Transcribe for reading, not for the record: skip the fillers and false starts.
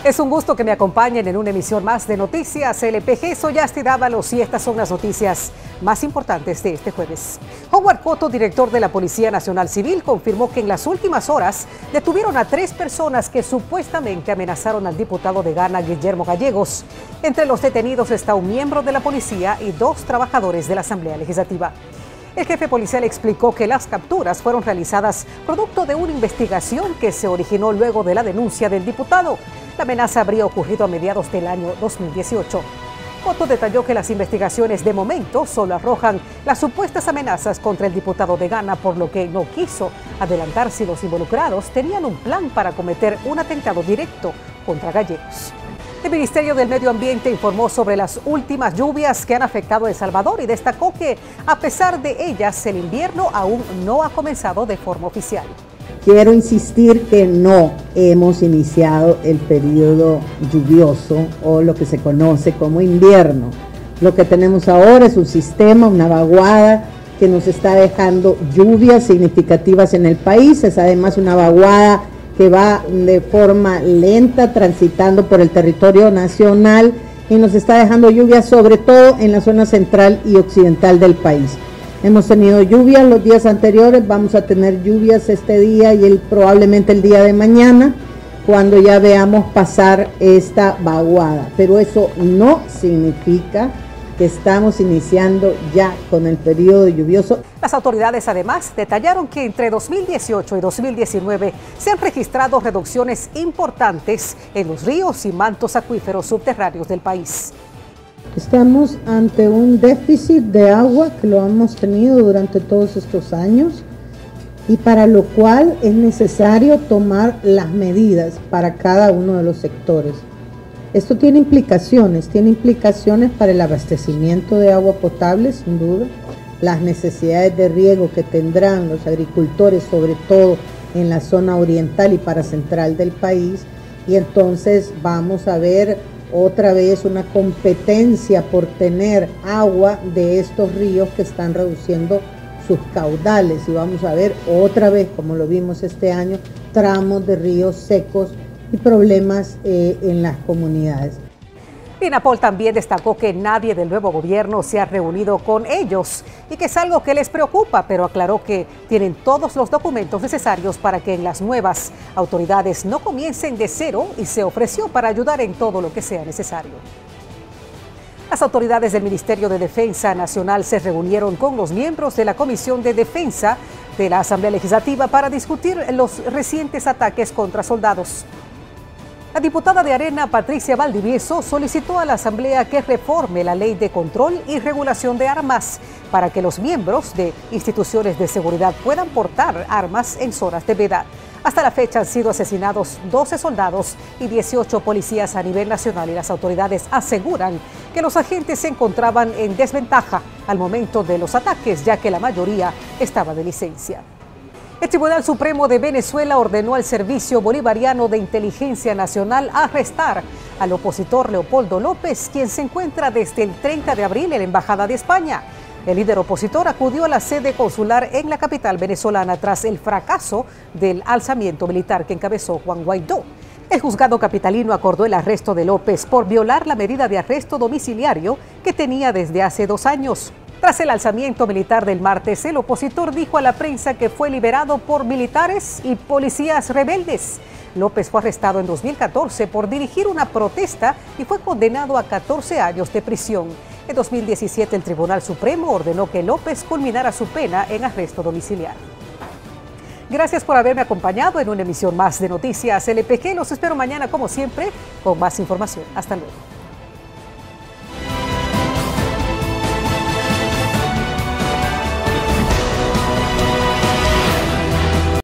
Es un gusto que me acompañen en una emisión más de Noticias LPG. Soy Asti Dávalos y estas son las noticias más importantes de este jueves. Howard Cotto, director de la Policía Nacional Civil, confirmó que en las últimas horas detuvieron a 3 personas que supuestamente amenazaron al diputado de Ghana, Guillermo Gallegos. Entre los detenidos está un miembro de la policía y 2 trabajadores de la Asamblea Legislativa. El jefe policial explicó que las capturas fueron realizadas producto de una investigación que se originó luego de la denuncia del diputado. La amenaza habría ocurrido a mediados del año 2018. Cotto detalló que las investigaciones de momento solo arrojan las supuestas amenazas contra el diputado de Ghana, por lo que no quiso adelantar si los involucrados tenían un plan para cometer un atentado directo contra Gallegos. El Ministerio del Medio Ambiente informó sobre las últimas lluvias que han afectado a El Salvador y destacó que, a pesar de ellas, el invierno aún no ha comenzado de forma oficial. Quiero insistir que no hemos iniciado el periodo lluvioso o lo que se conoce como invierno. Lo que tenemos ahora es un sistema, una vaguada que nos está dejando lluvias significativas en el país. Es además una vaguada que va de forma lenta transitando por el territorio nacional y nos está dejando lluvias sobre todo en la zona central y occidental del país. Hemos tenido lluvias los días anteriores, vamos a tener lluvias este día y probablemente el día de mañana cuando ya veamos pasar esta vaguada, pero eso no significa que estamos iniciando ya con el periodo lluvioso. Las autoridades además detallaron que entre 2018 y 2019 se han registrado reducciones importantes en los ríos y mantos acuíferos subterráneos del país. Estamos ante un déficit de agua que lo hemos tenido durante todos estos años y para lo cual es necesario tomar las medidas para cada uno de los sectores. Esto tiene implicaciones para el abastecimiento de agua potable, sin duda, las necesidades de riego que tendrán los agricultores, sobre todo en la zona oriental y paracentral del país, y entonces vamos a ver otra vez una competencia por tener agua de estos ríos que están reduciendo sus caudales, y vamos a ver otra vez, como lo vimos este año, tramos de ríos secos y problemas en las comunidades. INAPOL también destacó que nadie del nuevo gobierno se ha reunido con ellos y que es algo que les preocupa, pero aclaró que tienen todos los documentos necesarios para que las nuevas autoridades no comiencen de cero y se ofreció para ayudar en todo lo que sea necesario. Las autoridades del Ministerio de Defensa Nacional se reunieron con los miembros de la Comisión de Defensa de la Asamblea Legislativa para discutir los recientes ataques contra soldados. La diputada de Arena, Patricia Valdivieso, solicitó a la Asamblea que reforme la Ley de Control y Regulación de Armas para que los miembros de instituciones de seguridad puedan portar armas en zonas de veda. Hasta la fecha han sido asesinados 12 soldados y 18 policías a nivel nacional y las autoridades aseguran que los agentes se encontraban en desventaja al momento de los ataques, ya que la mayoría estaba de licencia. El Tribunal Supremo de Venezuela ordenó al Servicio Bolivariano de Inteligencia Nacional arrestar al opositor Leopoldo López, quien se encuentra desde el 30 de abril en la Embajada de España. El líder opositor acudió a la sede consular en la capital venezolana tras el fracaso del alzamiento militar que encabezó Juan Guaidó. El juzgado capitalino acordó el arresto de López por violar la medida de arresto domiciliario que tenía desde hace 2 años. Tras el alzamiento militar del martes, el opositor dijo a la prensa que fue liberado por militares y policías rebeldes. López fue arrestado en 2014 por dirigir una protesta y fue condenado a 14 años de prisión. En 2017, el Tribunal Supremo ordenó que López culminara su pena en arresto domiciliario. Gracias por haberme acompañado en una emisión más de Noticias LPG. Los espero mañana, como siempre, con más información. Hasta luego.